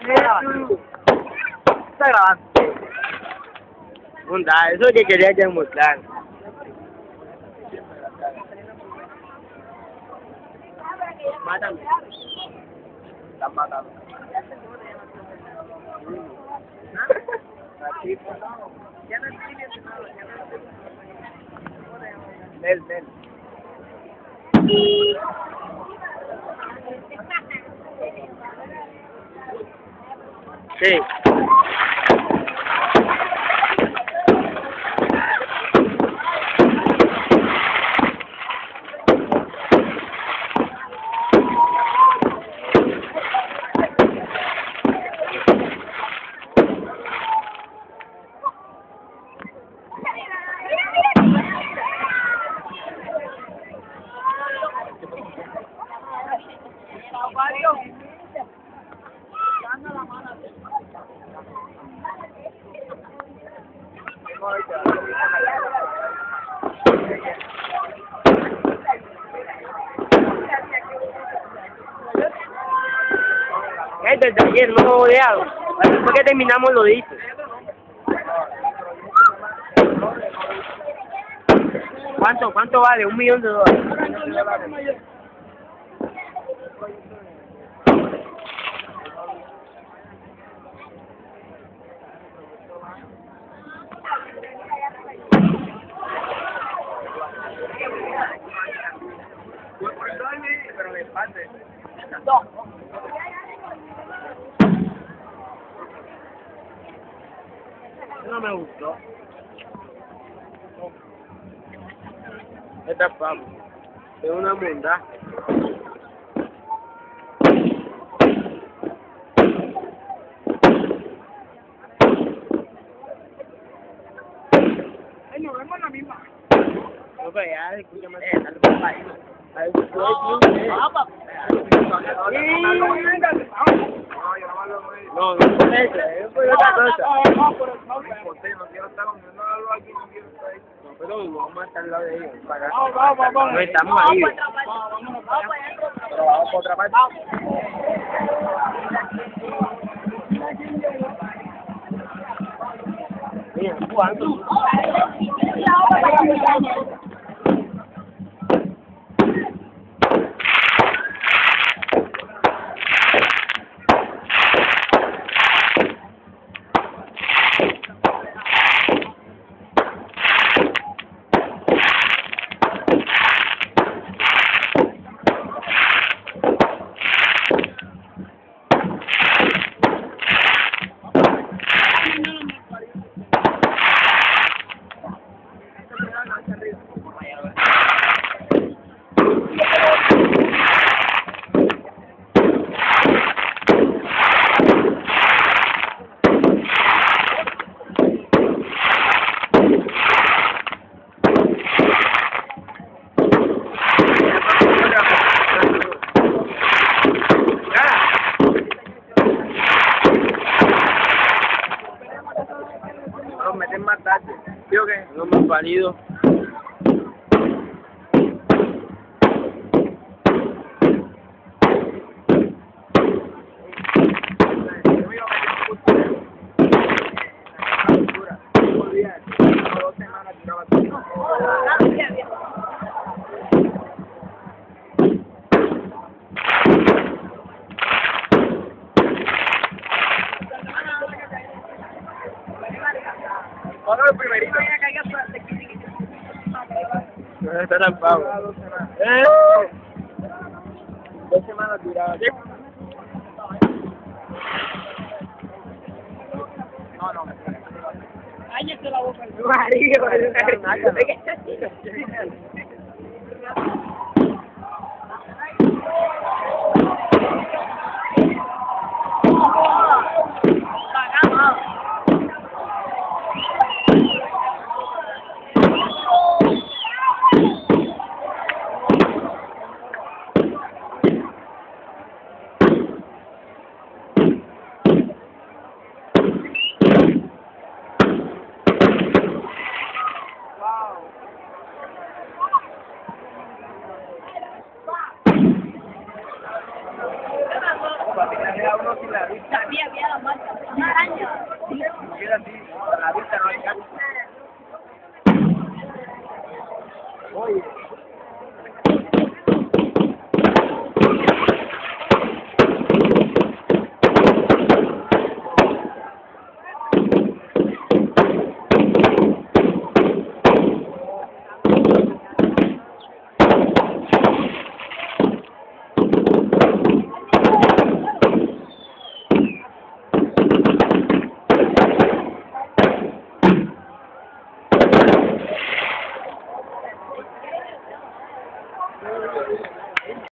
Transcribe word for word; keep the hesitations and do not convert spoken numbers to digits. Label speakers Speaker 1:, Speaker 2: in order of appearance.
Speaker 1: Está grabando. Onda, eso es que quería demostrar. Mátame. Están matando. Ven, ven. Sí. Es desde ayer, no lo he odiado. Después que terminamos lo dice. ¿Cuánto? ¿Cuánto vale? Un millón de dólares. Pero de parte. No. No me gustó. Esta papa es una munda.
Speaker 2: Ay, nos vemos en la misma.
Speaker 1: No, pero ya, escúchame. Eh, dale por ahí. Ahí tú puedes ir. No, no por eso, es por otra cosa.
Speaker 2: No, quiero estar comiendo aquí, no quiero estar ahí.
Speaker 1: No, pero vamos a estar al lado de ellos.
Speaker 2: Vamos, vamos, vamos.
Speaker 1: No estamos ahí.
Speaker 2: Pero vamos por otra parte.
Speaker 1: Mira, ¿cuánto?
Speaker 2: Nos meten más tarde. ¿Sí o qué?
Speaker 1: No me han parido.
Speaker 2: Ahora el primerito viene a caer suerte.
Speaker 1: No está tan pavo.
Speaker 2: ¿Eh? Dos semanas tiradas. No, no. Cállate la boca.
Speaker 1: Marido,
Speaker 2: Para
Speaker 1: no sin la vista.
Speaker 3: Sabía que era la marca. Una araña.
Speaker 1: Queda así.